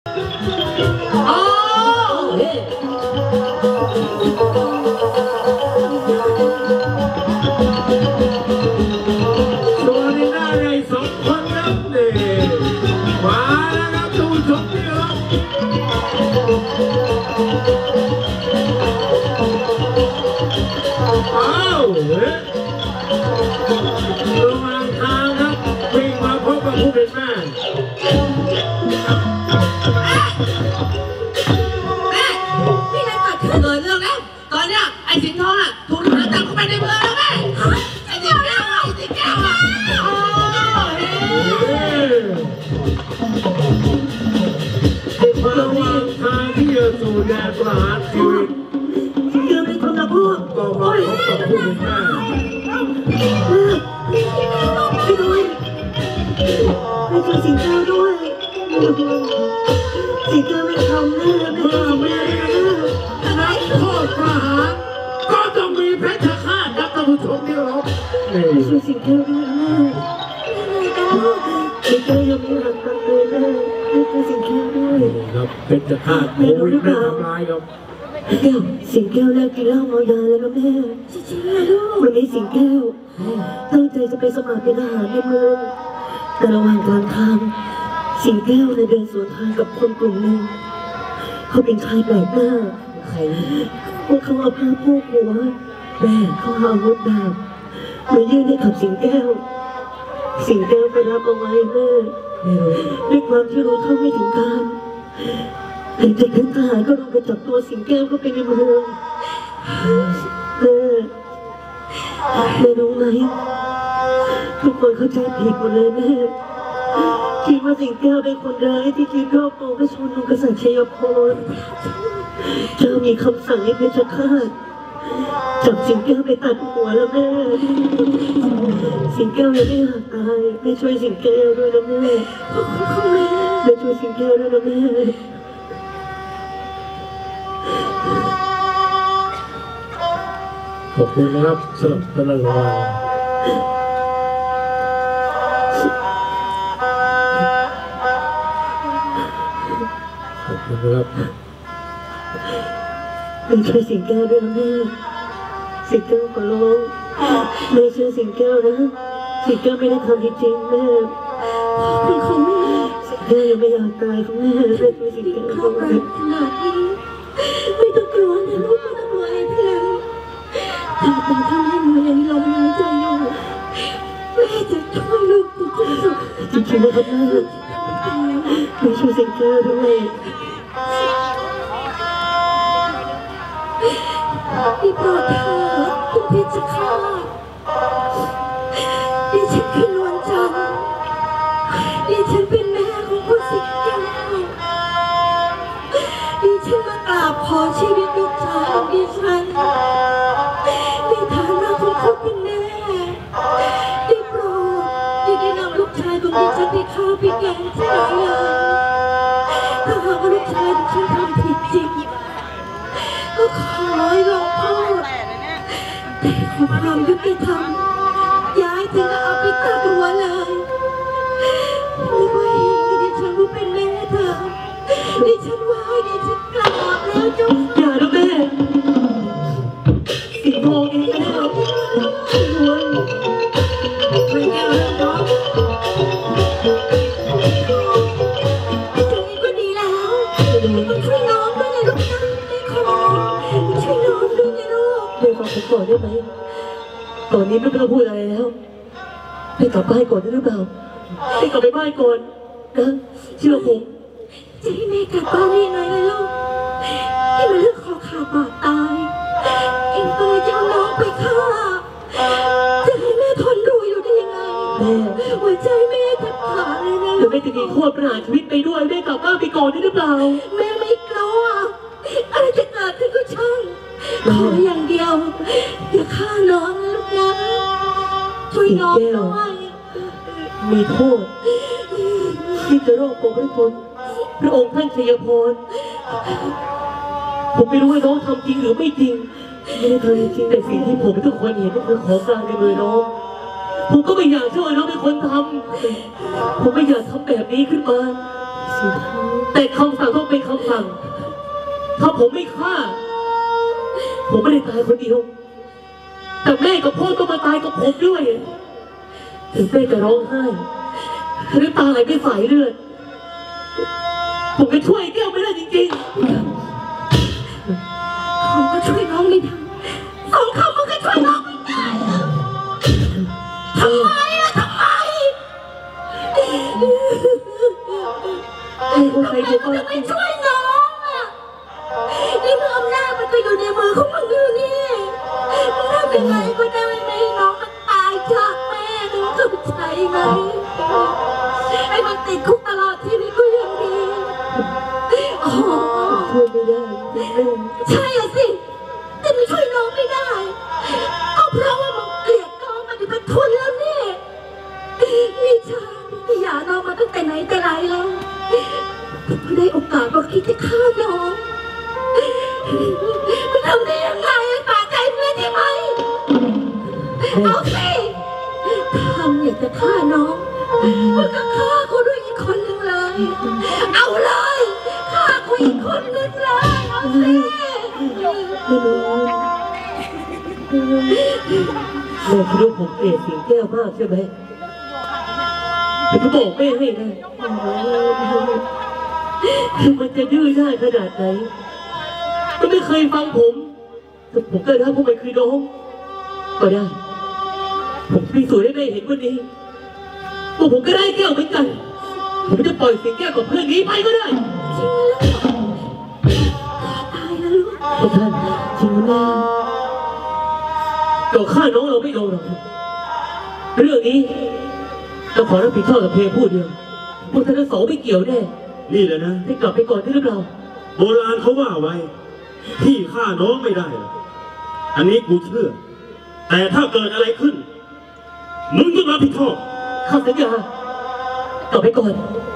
อ๋อตัวนี้น่าในสองคนครับนี่มาแล้วครับดูชมนี่ครับอ้าวระหว่างทางครับวิ่งมาพบกับผู้เป็นแม่พี่นายตัดเกิดเรื่องแล้วตอนเนี้ยไอ้สิงห์ทองอ่ะถูกทหารจับเข้าไปในเมืองแล้วแม่ไอ้สิงห์แก้วไอ้สิงห์แก้วอ่ะระหว่างทางที่จะสู่แดนประหารชีวิตเจอเป็นคนละพวกก็มาพบกับผู้เป็นแม่พี่ด้วยไม่เจอสิงเจ้าด้วยสิงเจ้าไม่ทำแน่ไม่ทำแน่นักโทษประหารก็ต้องมีเพชฌฆาตครับท่านผู้ชมที่รักไม่ช่วยสิงเจ้าด้วยแม่สิงเจ้ายังไม่หันกันเลยแม่ไม่ช่วยสิงเจ้าด้วยครับเพชฌฆาตโควิดไม่ทำลายครับแก้วสิงแก้วเลิกกินเหล้าเมายาแล้วนะแม่จริงๆนะลูกวันนี้สิงแก้วตั้งใจจะไปสมัครเป็นทหารในเมืองแต่ระหว่างกลางทางสิงแก้วเดินสวนทางกับคนกลุ่มหนึ่งเขาเป็นชายแปลกหน้าใครพวกเขาเอาผ้าโพกหัวแม่เขาเอาอาวุธดาบมายื่นให้กับสิงแก้วสิงแก้วก็รับเอาไว้แม่ด้วยความที่รู้เท่าไม่ถึงการหลังจากนั้นทหารก็ลงไปจับตัวสิงแก้วก็ไปในเมืองแม่รู้ไหมทุกคนเข้าใจผิดหมดเลยแม่คิดว่าสิงแก้วเป็นคนร้ายที่คิดรอบโกงกระชนองค์กษัตริย์ชัยพลเจ้ามีคำสั่งให้เพชฌฆาตจับสิงแก้วไปตัดหัวแล้วแม่สิงแก้วยังไม่อยากตายไม่ช่วยสิงแก้วด้วยนะแม่ไม่ช่วยสิงแก้วด้วยนะแม่ขอบคุณนะครับสำหรับพลังงานขอบคุณครับไม่ช่วยสิงแก้วด้วยนะแม่สิงแก้วขอร้องไม่ช่วยสิงแก้วนะสิงแก้วไม่ได้ทำจริงๆแม่เป็นของแม่สิงแก้วยังไม่อยากตายของแม่ไม่ช่วยสิงแก้วด้วยขนาดนี้ไม่ต้องกลัวนะลูกไม่ต้องกลัวอะไรทั้งนั้นถ้าเป็นท่านให้หนูยังลมหายใจอยู่แม่จะช่วยลูกจริงๆนะครับแม่ไม่ช่วยสิงแก้วด้วยพี่โปรดเถิดคุณเพชฌฆาตดิฉันคือนวลจันทร์ดิฉันเป็นแม่ของคุณสิงแก้วดิฉันมากราบขอชีวิตลูกชายของดิฉันในฐานะของคนเป็นแม่ได้โปรดอย่าได้นำลูกชายของดิฉันไปฆ่าไปแกล้งที่ไหนเลยถ้าหากว่าลูกชายดิฉันทำผิดจริงก็ขอให้ลงโทษแต่ขอความยุติธรรมย้ายถึงเอาไปตัดหัวเลยไม่ไหวดิฉันรู้เป็นแม่เธอดิฉันไหวดิฉันกราบแล้วจุ๊บอย่านะแม่สิงห์ทองเองนะไม่แก้วเรื่องน้องตรงนี้ก็ดีแล้วต้องช่วยน้องด้วยนะลูกนะช่วยน้องด้วยนะลูกไม่ฟังผมก่อนได้ไหมตอนนี้ไม่ต้องพูดอะไรแล้วให้กลับบ้านก่อนได้หรือเปล่าให้กลับไปบ้านก่อนนะเชื่อผมจะให้แม่กลับบ้านได้ยังไงล่ะลูกที่มันเรื่องคอขาดบาดตายเองก็เลยจะเอาน้องไปฆ่าจะให้แม่ทนดูอยู่ได้ยังไงแม่หัวใจแม่แทบขาดเลยนะหรือไม่จะมีโทษประหารชีวิตไปด้วยแม่กลับบ้านไปก่อนได้หรือเปล่าแม่ไม่กลัวอะไรจะเกิดขึ้นก็ช่างขออย่างเดียวอย่าฆ่าน้องนะลูกนะช่วยน้องด้วยมีโทษที่จะรอดโกงให้พ้นพระองค์ท่านชัยพรผมไม่รู้ว่าน้องทำจริงหรือไม่จริงไม่ได้ทำจริงแต่สิ่งที่ผมทุกคนเห็นก็คือของกลางในมือน้องผมก็ไม่อยากช่วยน้องเป็นคนทำผมไม่อยากทำแบบนี้ขึ้นมาแต่คำสั่งต้องเป็นคำสั่งถ้าผมไม่ฆ่าผมไม่ได้ตายคนเดียวแต่แม่กับพ่อต้องมาตายกับผมด้วยถึงแม่จะร้องไห้น้ำตาไหลเป็นสายเลือดผมจะช่วยแก้วไม่ได้จริงๆเขาก็ช่วยน้องไม่ได้สองคำมันก็ช่วยน้องไม่ได้ทำไมล่ะทำไมทำไมมันจะไม่ช่วยน้องอ่ะนี่เมื่ออำนาจมันก็อยู่ในมือของมึงอยู่นี่มึงทำยังไงก็ได้ไม่ให้น้องมันตายจากแม่น้องเข้าใจไหมไอ้มันติดคุกตลอดชีวิตก็ยังดีอ๋อช่วยไม่ได้ใช่อะสิแต่ไม่ช่วยน้องไม่ได้ก็เพราะว่ามึงเกลียดน้องมันเป็นทุนแล้วนี่นี่ชาพี่หย่าน้องมาตั้งแต่ไหนแต่ไรแล้วพอได้โอกาสก็คิดจะฆ่าน้องมันทำได้ยังไงปากใจเพื่อนใช่ไหมเอาสิทำอยากจะฆ่าน้องมันก็ฆ่าเขาด้วยอีกคนหนึ่งเลยเอาเลยฆ่าเขาอีกคนหนึ่งเลยเอาสิแม่คิดว่าผมเกลียดสิงแก้วมากใช่ไหมแต่ก็บอกแม่ให้นะคือมันจะดื้อได้ขนาดไหนก็ไม่เคยฟังผมแต่ผมก็ได้พวกมันคือน้องก็ได้ผมพิสูจน์ให้แม่เห็นวันนี้ว่าผมก็ได้แก้วเหมือนกันผมจะปล่อยสิงแก้วกับเพื่อนนี้ไปก็ได้จริงแล้วตายแล้วลูกขอท่านจริงแม่ต่อฆ่าน้องเราไม่ลงหรอกเรื่องนี้เราขอรับผิดชอบกับเพียงผู้เดียวพวกท่านทั้งสองไม่เกี่ยวแน่นี่แหละนะให้กลับไปก่อนที่หรือเปล่าโบราณเขาว่าไว้พี่ฆ่าน้องไม่ได้อันนี้กูเชื่อแต่ถ้าเกิดอะไรขึ้นมึงต้องรับผิดชอบข้าสัญญากลับไปก่อน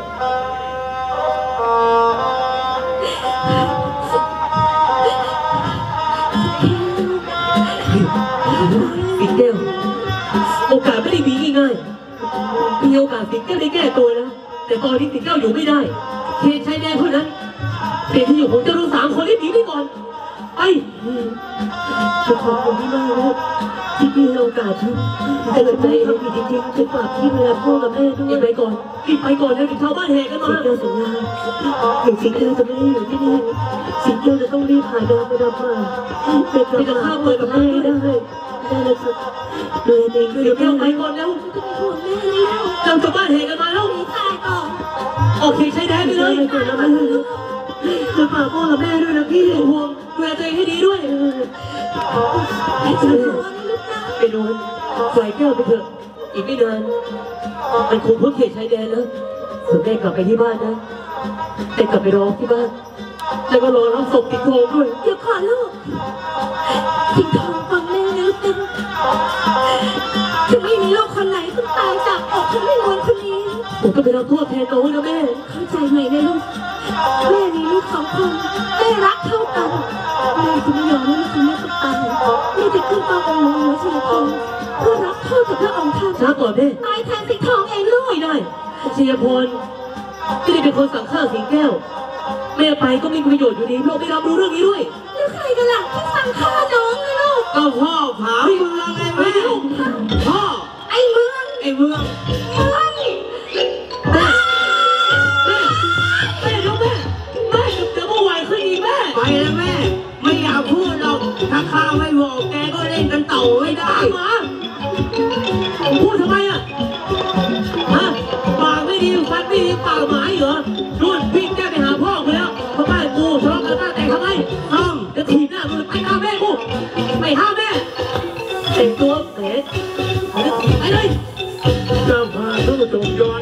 สิงแก้วโอกาสไม่ได้มีง่ายๆมีโอกาสสิงแก้วได้แก้ตัวนะแต่ตอนนี้สิงแก้วอยู่ไม่ได้เขตชายแดนเท่านั้นเป็นที่อยู่ของเจ้าทั้งสามคนที่หนีไปก่อนไปจะขอบคุณที่มากนะที่พี่ให้โอกาสฉันแต่เกิดใจเราผิดจริงๆจะฝากพี่เวลาพ่อกับแม่ด้วยไปก่อนรีบไปก่อนนะถึงชาวบ้านแห่กันมาสิงแก้วสัญญาถึงสิงแก้วจะไม่ได้อยู่ที่นี่สิงแก้วจะต้องรีบหาดาวไปดำมาเป็นกระข้าวเปิดกับแม่ได้เลยสักเดือนเองสิงแก้วไปก่อนแล้วเราชาวบ้านแห่กันมาแล้วโอเคใช้ได้ไปเลยก่อนนะแม่จะฝากพ่อกับแม่ด้วยนะพี่ห่วงดูแลตัวเองให้ดีด้วยไปดูปล่อยแก้วไปเถอะอีกไม่นานมันคงพ้นเขตชายแดนแล้วส่วนแม่กลับไปที่บ้านนะแต่กลับไปรอที่บ้านแล้วก็รอรับศพติดทองด้วยเดี๋ยวขอลูกติดทองฟังแม่นะลูกนะจะไม่มีลูกคนไหนต้องตายจากอกของแม่นวลคนนี้ผมก็ไปรับโทษแทนน้องนะแม่เข้าใจไหมนะลูกแม่มีลูกสองคนแม่รักเท่ากันแม่จะไม่ยอมให้ลูกคนนี้ต้องตายแม่จะขึ้นเฝ้าองค์หลวงหัวชัยพรเพื่อรับโทษจากพระองค์ท่านช้าก่อนแม่ตายแทนสิงห์ทองเองลูกไม่ได้ชัยพรที่ได้เป็นคนสั่งฆ่าสิงแก้วแม่ไปก็ไม่มีประโยชน์อยู่ดีเราไม่รับรู้เรื่องนี้ด้วยแล้วใครกันล่ะที่สั่งฆ่าน้องนะลูกก็พ่อผาเมืองไงแม่พ่อไอ้เมืองแม่เดี๋ยวแม่จะมาไหวขึ้นอีกแม่ไปแล้วแม่ไม่อยากพูดหรอกถ้าข้าไม่บอกแกก็เล่นกันต่อไม่ได้มาพูดทำไมอ่ะฮะปากไม่ดีฟันไม่ดีปากหมายเหรอนู่นวิ่งแกไปหาพ่อกูแล้วพ่อบ้านกูทะเลาะกันตั้งแต่ทำไมจะถีบหน้ามึงไปฆ่าแม่กูไม่ฆ่าแม่แต่งตัวแผลไปเลยจะพาท่านผู้ชมย้อน